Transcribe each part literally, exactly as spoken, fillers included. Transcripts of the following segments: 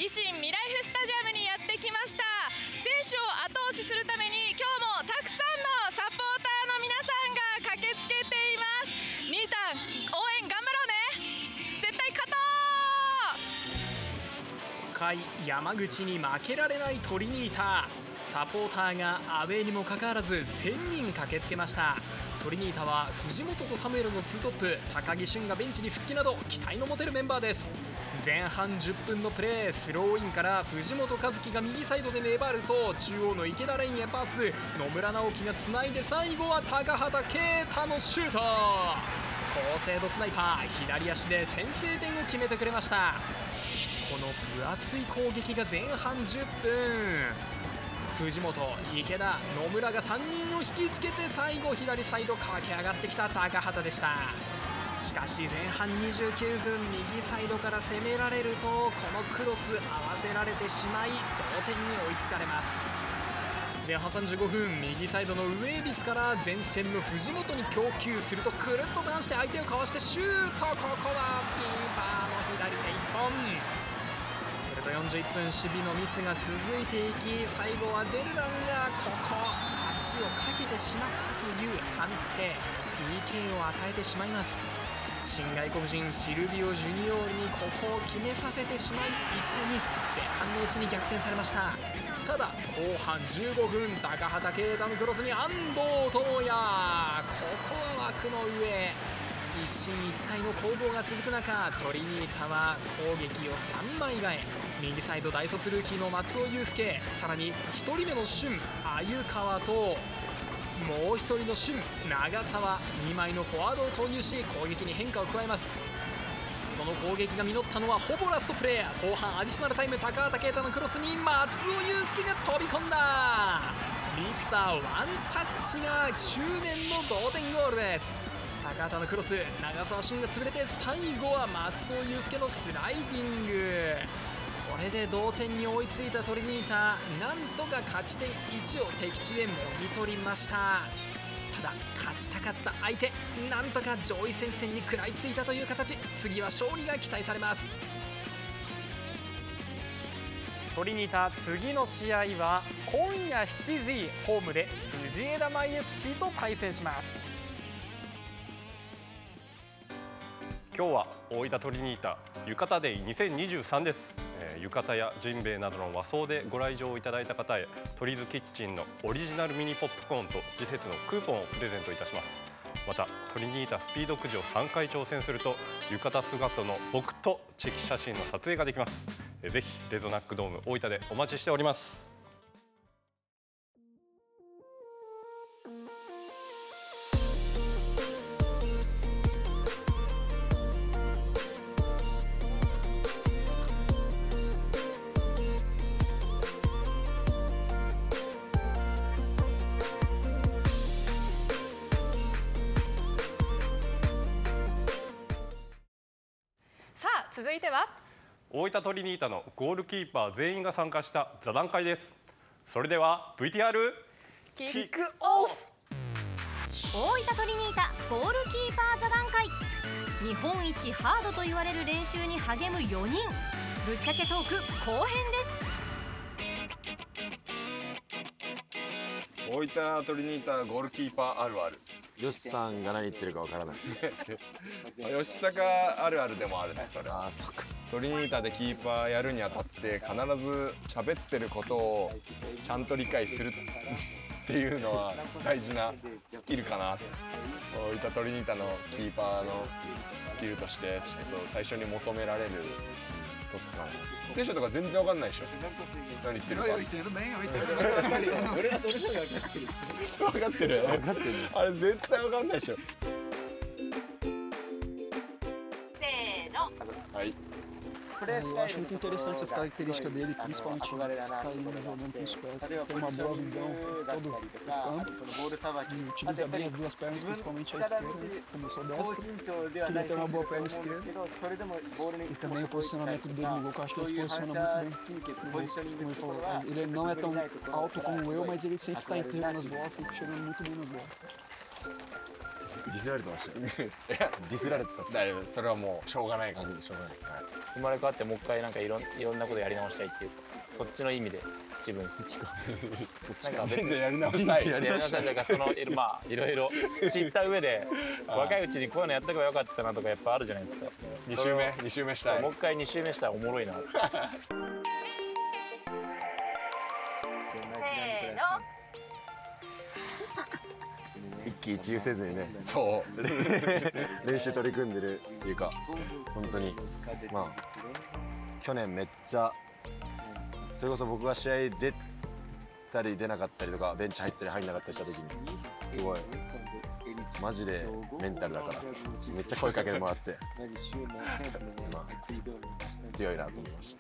維新未来府スタジアムにやってきました。選手を後押しするために今日もたくさんのサポーターの皆さんが駆けつけています。兄さん応援頑張ろうね。絶対勝とう。 下位山口に負けられないトリニータ。サポーターがアウェーにもかかわらずせんにん駆けつけました。トリニータは藤本とサムエルのツートップ、高木俊がベンチに復帰など期待の持てるメンバーです。前半じゅっぷんのプレー、スローインから藤本和樹が右サイドで粘ると中央の池田レインへパス、野村直樹がつないで最後は高畑圭太のシュート。高精度スナイパー、左足で先制点を決めてくれました。この分厚い攻撃が前半じゅっぷん、藤本、池田、野村がさんにんを引きつけて最後左サイド駆け上がってきた高畑でした。しかし前半にじゅうきゅうふん、右サイドから攻められるとこのクロス合わせられてしまい同点に追いつかれます。前半さんじゅうごふん、右サイドのウェービスから前線の藤本に供給するとくるっとターンして相手をかわしてシュート。ここはキーパーの左手いっぽん。するとよんじゅういっぷん、守備のミスが続いていき、最後はデルランがここ足をかけてしまったという判定、 ピーケー を与えてしまいます。新外国人シルビオ・ジュニオールにここを決めさせてしまいいちたいに、前半のうちに逆転されました。ただ後半じゅうごふん、高畑圭太のクロスに安藤智也、ここは枠の上。一進一退の攻防が続く中、トリニータは攻撃をさんまい替え、右サイド大卒ルーキーの松尾祐介、さらにひとりめの俊鮎川ともうひとりの俊長澤、にまいのフォワードを投入し攻撃に変化を加えます。その攻撃が実ったのはほぼラストプレー。後半アディショナルタイム、高畑圭太のクロスに松尾祐介が飛び込んだ。ミスターワンタッチが執念の同点ゴールです。高畑のクロス、長澤俊が潰れて最後は松尾祐介のスライディング。これで同点に追いついたトリニータ、なんとか勝ち点いちを敵地でもぎ取りました。ただ勝ちたかった相手、なんとか上位戦線に食らいついたという形、次は勝利が期待されます。トリニータ、次の試合は今夜しちじ、ホームで藤枝舞 エフシー と対戦します。 今日は大分トリニータ浴衣デイにせんにじゅうさんです、えー、浴衣やジンベエなどの和装でご来場いただいた方へトリーズキッチンのオリジナルミニポップコーンと次節のクーポンをプレゼントいたします。またトリニータスピードくじをさんかい挑戦すると浴衣姿の僕とチェキ写真の撮影ができます。えー、ぜひレゾナックドーム大分でお待ちしております。 続いては大分トリニータのゴールキーパー全員が参加した座談会です。それでは ブイティーアール キックオフ。 大分トリニータゴールキーパー座談会。日本一ハードと言われる練習に励むよにん、ぶっちゃけトーク後編です。 大分トリニータゴールキーパーあるある。 よしさんが何言ってるかわからない。 吉坂あるあるでもあるね、それ。 ああ、そっか。 トリニータでキーパーやるにあたって必ず喋ってることをちゃんと理解するっていうのは大事なスキルかな。大分トリニータのキーパーのスキルとしてちょっと最初に求められる一つかな。テンションとか全然わかんないでしょ。何言ってるか。俺はどれだけ分かってる。分かってる。分かってる。あれ絶対わかんないでしょ。 せーの。 はい。 Eu acho muito interessante as características dele, principalmente saindo jogando com os pés. Tem uma boa visão por todo o campo e utiliza bem as duas pernas, principalmente a esquerda, como eu sou destro. Queria ter uma boa perna esquerda e também o posicionamento dele no gol, que eu acho que ele se posiciona muito bem. Como ele falou, ele não é tão alto como eu, mas ele sempre está inteiro nas bolas, sempre chegando muito bem nas bolas. ディスられてましたよ。 いやディスられてたっす。 大丈夫、それはもうしょうがない感じでしょうがない。はい、 生まれ変わってもう一回なんかいろんいろんなことやり直したいっていうか、そっちの意味で自分そっちかなんか人生やり直したい。 やり直したいというか、そのまあいろいろ知った上で若いうちにこういうのやった方がよかったなとかやっぱあるじゃないですか。 に周目に周目したい。 もう一回に周目したらおもろいな。せーの。 一喜一憂せずにね、 そう練習取り組んでるっていうか、本当にまあ去年めっちゃそれこそ僕が試合出たり出なかったりとかベンチ入ったり入んなかったりした時にすごいマジでメンタルだからめっちゃ声かけてもらって、まあ、強いなと思いました。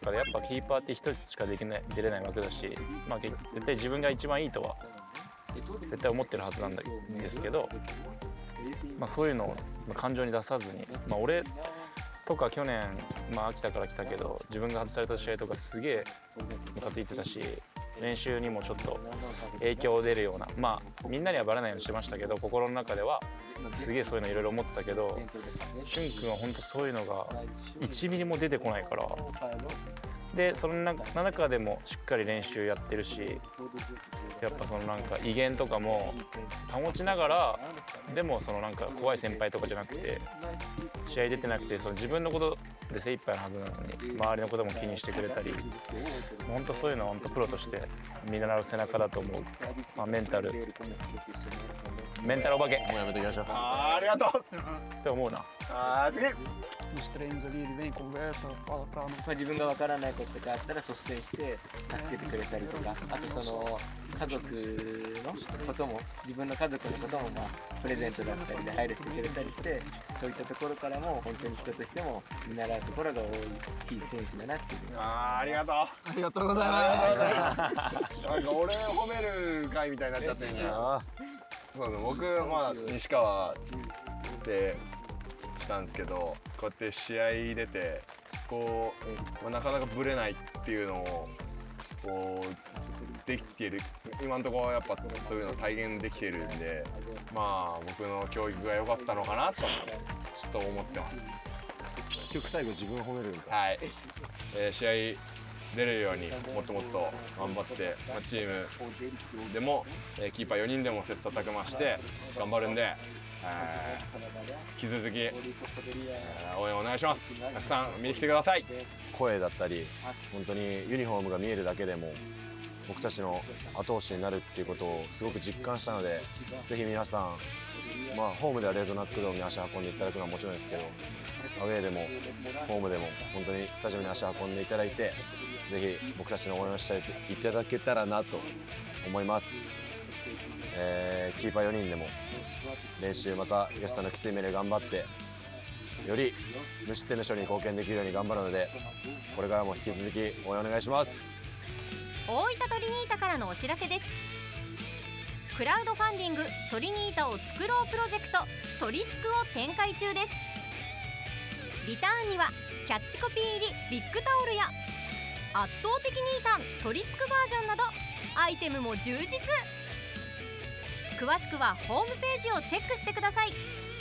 だからやっぱキーパーって一人しかできない出れないわけだし、まあ、絶対自分が一番いいとは絶対思ってるはずなんですけど、まあ、そういうのを感情に出さずに、まあ、俺とか去年、まあ、秋田から来たけど自分が外された試合とかすげえムカついてたし、練習にもちょっと影響出るような、まあみんなにはバレないようにしてましたけど、心の中ではすげえそういうのいろいろ思ってたけど、俊君は本当そういうのがいちミリも出てこないから、でその中でもしっかり練習やってるし、やっぱそのなんか威厳とかも保ちながら、でもそのなんか怖い先輩とかじゃなくて、試合出てなくてその自分のことで精一杯なはずなのに周りのことも気にしてくれたり、本当そういうのは本当プロとして見習う背中だと思う。まあ、メンタルメンタルお化けもうやめときましょう。 あーありがとうって思うな。 あー次 Nos treinos ali, ele vem, conversa, fala pra não. まあ自分がわからないことがあったら率先して助けてくれたりとか、あとその家族のことも、自分の家族のこともまあプレゼントだったりで配慮してくれたりして、そういったところからも本当に人としても見習うところが多いいい選手だなっていう。 あーありがとうありがとうございます。 なんか俺褒める会みたいになっちゃってんじゃん。そうだ、僕まあ西川ってしたんですけど、こうやって試合出てこう、まあ、なかなかブレないっていうのをこうできてる、今のところはやっぱそういうの体現できてるんで、まあ僕の教育が良かったのかなとちょっと思ってます。 結局最後自分を褒めるんか。 はい、えー、試合出れるようにもっともっと頑張って、まあ、チームでも、えー、キーパーよにんでも切磋琢磨して頑張るんで、えー、引き続き、えー、応援お願いします。たくさん見に来てください。 声だったり本当にユニフォームが見えるだけでも僕たちの後押しになるっていうことをすごく実感したので、ぜひ皆さん、まあ、ホームではレーゾナックドームに足を運んでいただくのはもちろんですけど、アウェーでもホームでも本当にスタジオに足を運んでいただいて、ぜひ僕たちの応援をしていただけたらなと思います。えー、キーパーよにんでも練習またゲストのきつい目で頑張ってより無失点の勝利に貢献できるように頑張るので、これからも引き続き応援お願いします。 大分トリニータからのお知らせです。クラウドファンディングトリニータを作ろうプロジェクトトリつくを展開中です。リターンにはキャッチコピー入りビッグタオルや圧倒的ニータントリつくバージョンなどアイテムも充実。詳しくはホームページをチェックしてください。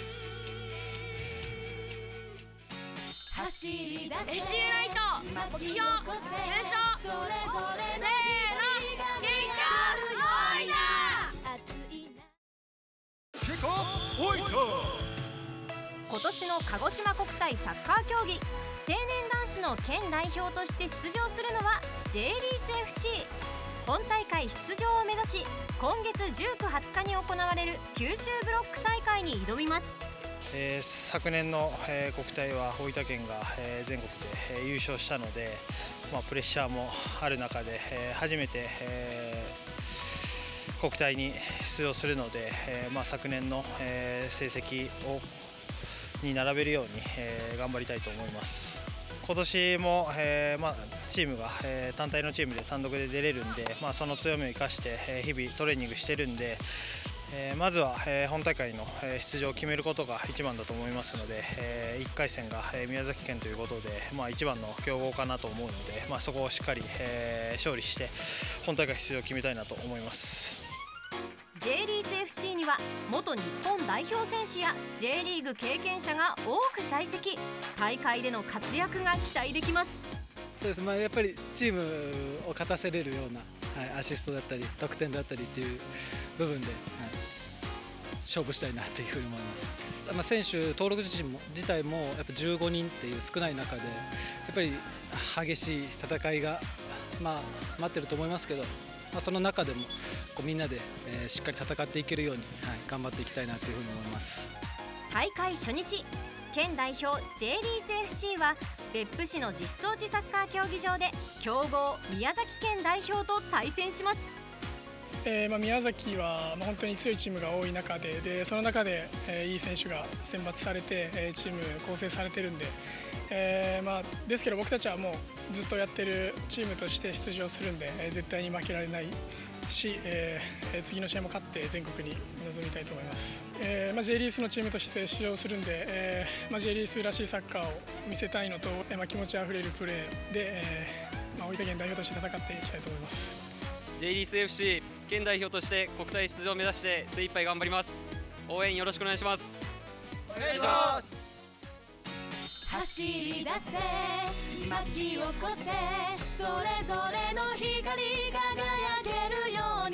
走り出せ エフシー ユナイト目標優勝せーの金魚大分。 今年の鹿児島国体サッカー競技成年男子の県代表として出場するのは J リース エフシー。 本大会出場を目指し今月じゅうく、はつかに行われる九州ブロック大会に挑みます。 えー、昨年の、えー、国体は大分県が、えー、全国で、えー、優勝したので、まあ、プレッシャーもある中で、えー、初めて、えー、国体に出場するので、えーまあ、昨年の、えー、成績をに並べるように、えー、頑張りたいと思います。今年も、えーまあ、チームが、えー、単体のチームで単独で出れるんで、まあ、その強みを生かして、えー、日々トレーニングしてるんで、えー、まずは、えー、本大会の、えー、出場を決めることが一番だと思いますので、えー、いっかい戦が、えー、宮崎県ということで、まあ、一番の強豪かなと思うので、まあ、そこをしっかり、えー、勝利して本大会出場を決めたいなと思います。 J リース エフシー にはは元日本代表選手や ジェイ リーグ経験者が多く在籍。大会での活躍が期待できます。 そうです、まあ、やっぱりチームを勝たせれるような、はい、アシストだったり得点だったりっていう部分で、はい、勝負したいなというふうに思います。まあ、選手登録自身も自体もやっぱじゅうごにんっていう少ない中でやっぱり激しい戦いが、まあ、待ってると思いますけど、まあ、その中でもこうみんなで、えー、しっかり戦っていけるように、はい、頑張っていきたいなというふうに思います。 大会初日、県代表 ジェイ リース エフシー は別府市の実装地サッカー競技場で強豪宮崎県代表と対戦します。 えーまあ、宮崎は、まあ、本当に強いチームが多い中で、でその中で、えー、いい選手が選抜されて、えー、チーム構成されてるんで、えーまあ、ですけど僕たちはもうずっとやってるチームとして出場するんで、えー、絶対に負けられないし、えー、次の試合も勝って全国に臨みたいと思います。えーまあ、J リースのチームとして出場するんで、えーまあ、J リースらしいサッカーを見せたいのと、えーまあ、気持ちあふれるプレーで、えーまあ、大分県代表として戦っていきたいと思います。 ジェイ リース エフシー 県代表として国体出場を目指して精一杯頑張ります。応援よろしくお願いします。 お願いします。 走り出せ巻き起こせそれぞれの光り輝けるように